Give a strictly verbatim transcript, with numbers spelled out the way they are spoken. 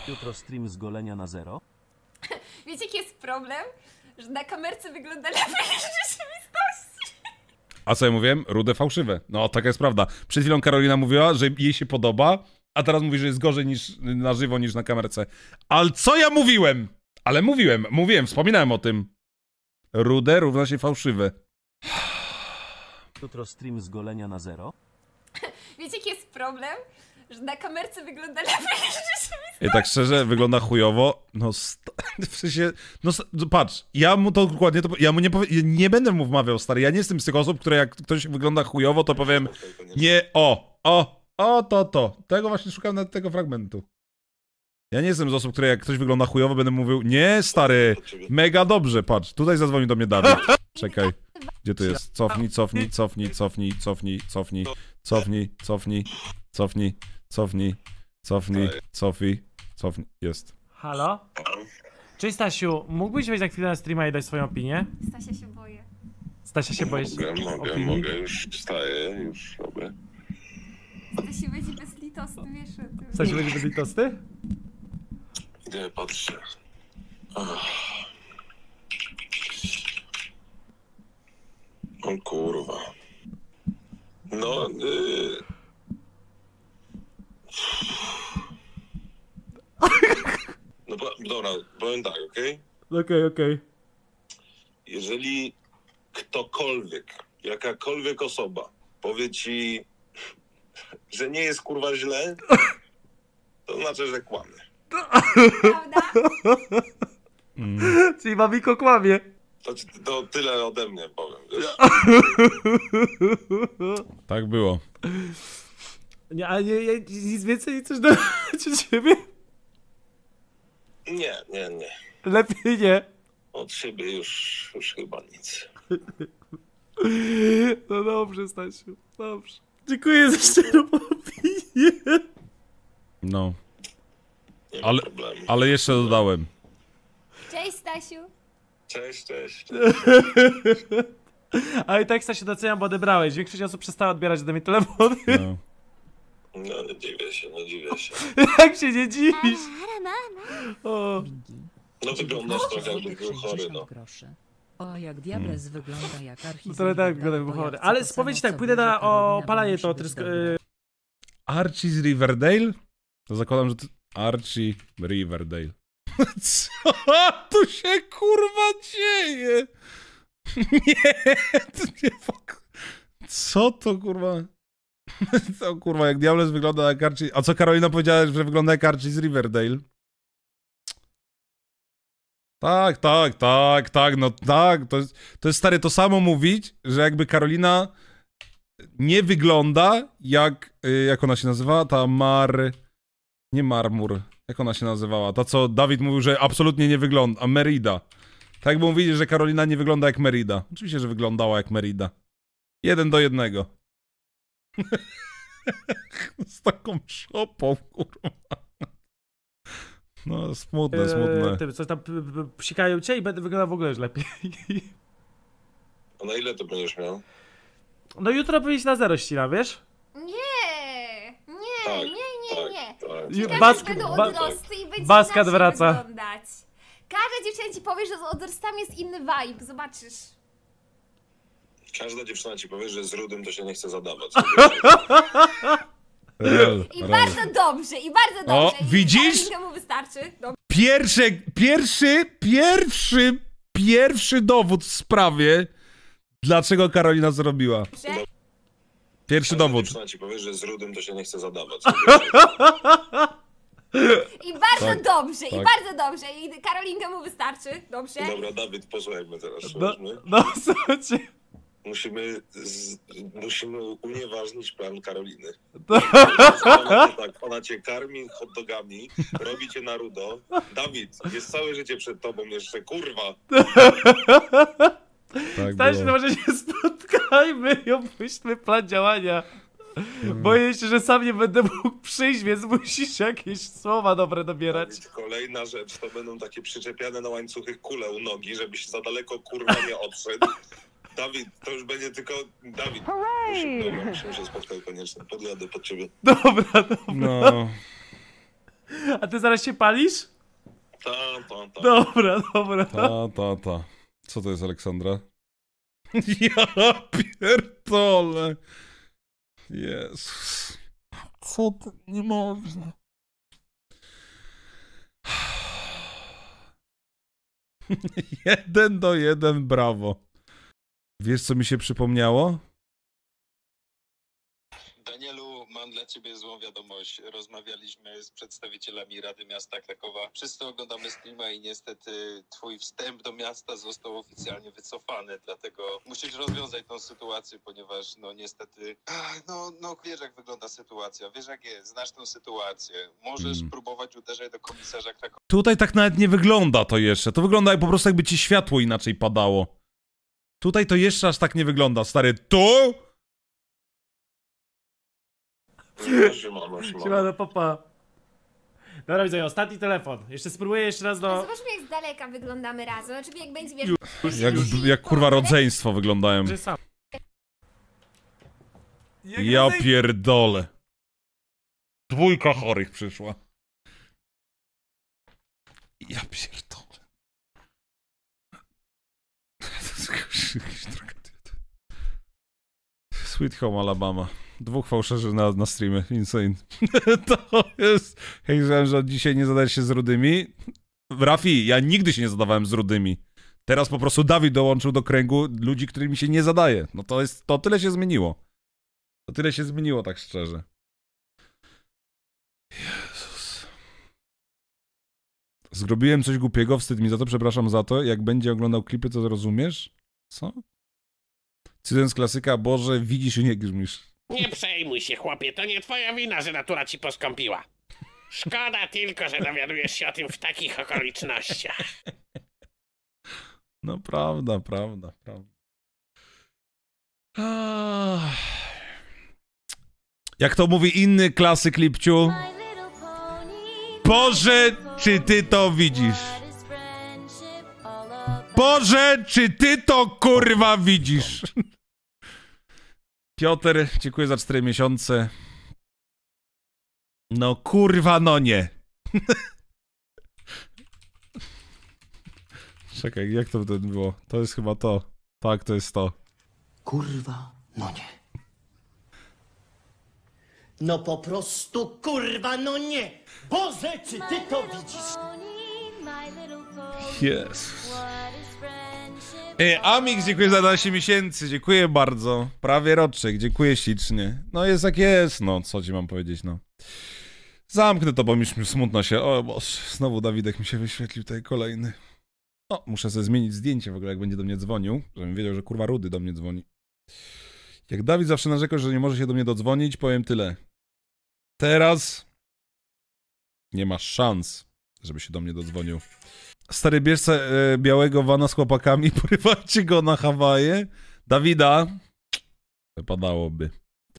Jutro stream z golenia na zero. Wiecie, jaki jest problem? Że na kamerce wygląda lepiej niż w rzeczywistości. A co ja mówiłem? Rude fałszywe. No, taka jest prawda. Przed chwilą Karolina mówiła, że jej się podoba, a teraz mówi, że jest gorzej niż na żywo, niż na kamerce. Ale co ja mówiłem? Ale mówiłem, mówiłem, wspominałem o tym. Rude równa się fałszywe. Jutro stream z golenia na zero. Wiecie, jaki jest problem? Że na kamerce wygląda lepiej niż w rzeczywistości. I tak szczerze, wygląda chujowo. No, w sensie, no patrz, ja mu to dokładnie, to, ja mu nie powiem, nie będę mu wmawiał, stary, ja nie jestem z tych osób, które jak ktoś wygląda chujowo, to powiem, nie, o, o, o, to, to. Tego właśnie szukam na tego fragmentu. Ja nie jestem z osób, które jak ktoś wygląda chujowo, będę mówił, nie, stary, mega dobrze, patrz, tutaj zadzwoni do mnie Dawid. Czekaj, gdzie tu jest? Cofnij, cofnij, cofnij, cofnij, cofnij, cofnij, cofnij, cofnij, cofnij, cofnij, cofnij, cofnij, cofnij, jest. Halo? Cześć Stasiu, mógłbyś wejść na chwilę na streama i dać swoją opinię? Stasia się boję. Stasia się boisz Mogę, mogę, opinii? mogę, już wstaję, już robię. Stasi będzie bezlitosny, wiesz o tym. Stasiu będzie bez litosty? Idę, patrzę. Ach. O kurwa. No, yy... No po, dobra, powiem tak, okej? Okej, okay, okej. Okay. Jeżeli ktokolwiek, jakakolwiek osoba powie ci, że nie jest kurwa źle, to znaczy, że kłamie. Prawda? Mm. Czyli Mamiko kłamie. To, to tyle ode mnie powiem, wiesz? Tak było. Nie, a nie, nie, nic więcej nie chcesz dodać od siebie? Nie, nie, nie. Lepiej nie. Od siebie już, już chyba nic. No dobrze, Stasiu, dobrze. Dziękuję za szczerą opinię. No, Nie ma ale, problemu. ale jeszcze dodałem. Cześć, Stasiu. Cześć, cześć. A i tak, Stasiu, doceniam, bo odebrałeś. Większość osób przestała odbierać ode mnie telefony. No. No nie dziwię się, nie dziwię się. Jak się nie dziwisz? O. No wyglądasz trochę jakbyś był chory, no. O, jak diables hmm. wygląda jak architektura. No to tak wygląda jak chory. Ale spowiedź tak, pójdę na opalanie to trysk... Archie z Riverdale? To zakładam, że to... Archie Riverdale. Co tu się kurwa dzieje? Nie, to nie fok. Co to kurwa? Co kurwa, jak diables wygląda jak Archie... A co Karolina powiedziała, że wygląda jak Archie z Riverdale? Tak, tak, tak, tak, no tak, to jest, to jest stary, to samo mówić, że jakby Karolina nie wygląda jak, jak ona się nazywała, ta Mar... nie Marmur, jak ona się nazywała, ta co Dawid mówił, że absolutnie nie wygląda, a Merida. Tak jakby mówili, że Karolina nie wygląda jak Merida. Oczywiście, że wyglądała jak Merida. Jeden do jednego. Z taką szopą, kurwa. No, smutne, smutne. Ty, coś tam psikają cię i będę wyglądał w ogóle już lepiej. A na ile to będziesz miał? No jutro wyjść na zero ścina, wiesz? Nie, nie, Tak, nie, nie, tak, nie. tak, I tak. Bask- będą ba- odrosty i będzie Baskat inaczej wraca. wyglądać. Każda dziewczyna ci powie, że z odrostami jest inny vibe, zobaczysz. Każda dziewczyna ci powie, że z rudym to się nie chce zadawać. Real, I real. bardzo dobrze, i bardzo dobrze. O, widzisz? I mu wystarczy. Dobrze. Pierwszy, pierwszy, pierwszy, pierwszy dowód w sprawie, dlaczego Karolina zrobiła. Pierwszy Każda dowód. dziewczyna ci powie, że z rudym to się nie chce zadawać. I bardzo Tak, dobrze, i tak. bardzo dobrze. I Karolinka mu wystarczy. Dobrze? Dobra, Dawid, posłuchaj mnie teraz. No, słuchasz mnie? no słuchajcie. Musimy, z, musimy unieważnić plan Karoliny. No. Ona, tak, ona cię karmi hot dogami, robi cię na rudo. Dawid, jest całe życie przed tobą jeszcze, kurwa. Tak Stasiu, no było. może się spotkajmy i omyślmy plan działania. Boję się, że sam nie będę mógł przyjść, więc musisz jakieś słowa dobre dobierać. Dawid, kolejna rzecz, to będą takie przyczepiane na łańcuchy kule u nogi, żebyś za daleko kurwa nie odszedł. Dawid, to już będzie tylko... Dawid, musimy, dobra, musimy się spotkać koniecznie. Podjadę pod ciebie. Dobra, dobra. No. A ty zaraz się palisz? Ta, ta, ta. Dobra, dobra. Ta, ta, ta. Co to jest, Aleksandra? Ja pierdolę. Jezus. Co to? Nie można. Jeden do jeden, brawo. Wiesz, co mi się przypomniało? Danielu, mam dla ciebie złą wiadomość. Rozmawialiśmy z przedstawicielami Rady Miasta Krakowa. Wszyscy oglądamy streama i niestety twój wstęp do miasta został oficjalnie wycofany, dlatego musisz rozwiązać tą sytuację, ponieważ no niestety, ach, no, no wiesz jak wygląda sytuacja, wiesz jak jest, znasz tę sytuację. Możesz Mm. próbować uderzać do komisarza Krakowa. Tutaj tak nawet nie wygląda to jeszcze. To wygląda jak po prostu jakby ci światło inaczej padało. Tutaj to jeszcze aż tak nie wygląda, stary. Tu? Siemano, siemano. Siemano, papa. Dobra, widzę, ostatni telefon. Jeszcze spróbuję jeszcze raz do... Zobaczmy jak z daleka wyglądamy razem. Znaczy jak będzie, wiesz... Jak, jak kurwa rodzeństwo wyglądają. Że sam. Ja pierdolę. Dwójka chorych przyszła. Ja pierdolę. Sweet Home Alabama. Dwóch fałszerzy na, na streamie. Insane. To jest... Hej, myślałem, że dzisiaj nie zadajesz się z rudymi. Rafi, ja nigdy się nie zadawałem z rudymi. Teraz po prostu Dawid dołączył do kręgu ludzi, którymi się nie zadaje. No to jest... To tyle się zmieniło. To tyle się zmieniło, tak szczerze. Jezus. Zrobiłem coś głupiego, wstyd mi za to, przepraszam za to. Jak będzie oglądał klipy, to zrozumiesz? Co? Cytując klasyka, Boże, widzisz i nie grzmisz. Nie przejmuj się, chłopie, to nie twoja wina, że natura ci poskąpiła. Szkoda tylko, że dowiadujesz się o tym w takich okolicznościach. No prawda, prawda, prawda. Ah. Jak to mówi inny klasyk Lipciu? Boże, czy ty to widzisz? Boże, czy ty to kurwa widzisz? Piotr, dziękuję za cztery miesiące. No kurwa, no nie. Czekaj, jak to wtedy było? To jest chyba to. Tak, to jest to. Kurwa, no nie. No po prostu kurwa, no nie. Boże, czy ty to widzisz? Jezus. E, Amix, dziękuję za dwanaście miesięcy, dziękuję bardzo. Prawie roczek, dziękuję ślicznie. No jest jak jest, no co ci mam powiedzieć, no. Zamknę to, bo mi już smutno się. O Boże, znowu Dawidek mi się wyświetlił tutaj kolejny. O, muszę sobie zmienić zdjęcie w ogóle, jak będzie do mnie dzwonił, żebym wiedział, że kurwa Rudy do mnie dzwoni. Jak Dawid zawsze narzekał, że nie może się do mnie dodzwonić, powiem tyle. Teraz nie masz szans, żeby się do mnie dodzwonił. Stary, bierzcie e, białego vana z chłopakami, porywajcie go na Hawaje. Dawida, wypadałoby.